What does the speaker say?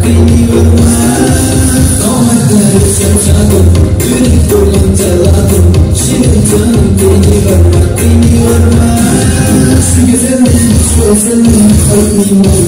beni yorma. Komadları şaşadım, yürek dolancalladım. Şimdi canım beni yorma, beni yorma. Şu güzelim, şu özelim, kalbim